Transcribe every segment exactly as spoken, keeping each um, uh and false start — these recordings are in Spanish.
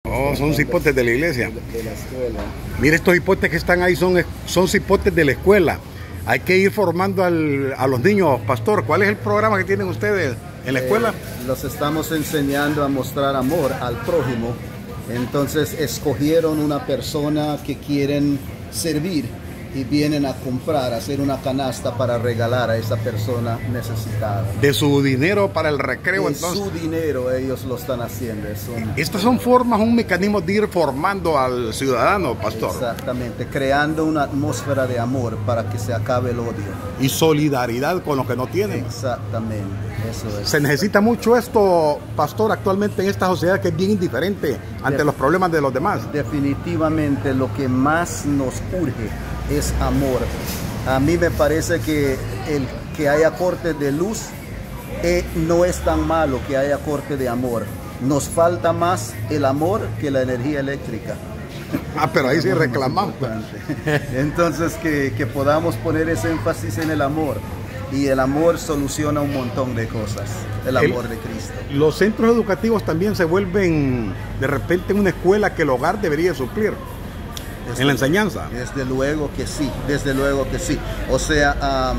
Oh, son cipotes de la iglesia. De la escuela. Mire, estos cipotes que están ahí son, son cipotes de la escuela. Hay que ir formando al, a los niños, pastor. ¿Cuál es el programa que tienen ustedes en la escuela? Eh, los estamos enseñando a mostrar amor al prójimo. Entonces escogieron una persona que quieren servir y vienen a comprar, a hacer una canasta para regalar a esa persona necesitada. De su dinero para el recreo, de entonces. Su dinero ellos lo están haciendo. Es un... Estas son formas, un mecanismo de ir formando al ciudadano, pastor. Exactamente, creando una atmósfera de amor para que se acabe el odio. Y solidaridad con los que no tienen. Exactamente, eso es. Se necesita mucho esto, pastor, actualmente en esta sociedad que es bien indiferente ante de los problemas de los demás. Definitivamente lo que más nos urge es amor. A mí me parece que el que haya corte de luz eh, no es tan malo que haya corte de amor. Nos falta más el amor que la energía eléctrica. Ah, pero ahí sí reclamamos. Entonces que, que podamos poner ese énfasis en el amor. Y el amor soluciona un montón de cosas. El amor el, de Cristo. Los centros educativos también se vuelven de repente una escuela que el hogar debería suplir. Desde, en la enseñanza. Desde luego que sí, desde luego que sí. O sea,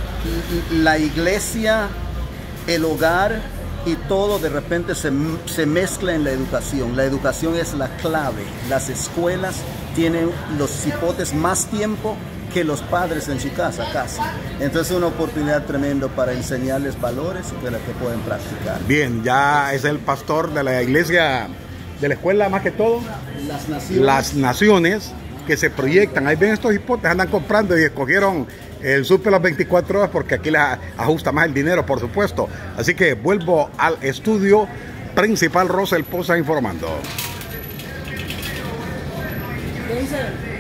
um, la iglesia, el hogar y todo de repente se, se mezcla en la educación. La educación es la clave. Las escuelas tienen los cipotes más tiempo que los padres en su casa, casi. Entonces es una oportunidad tremenda para enseñarles valores que, que pueden practicar. Bien, ya es el pastor de la iglesia, de la escuela más que todo. Las naciones. Las naciones que se proyectan. Ahí ven estos hipotes, andan comprando y escogieron el súper las veinticuatro horas porque aquí les ajusta más el dinero, por supuesto. Así que vuelvo al estudio principal. Rosel Poza informando. ¿Qué dice?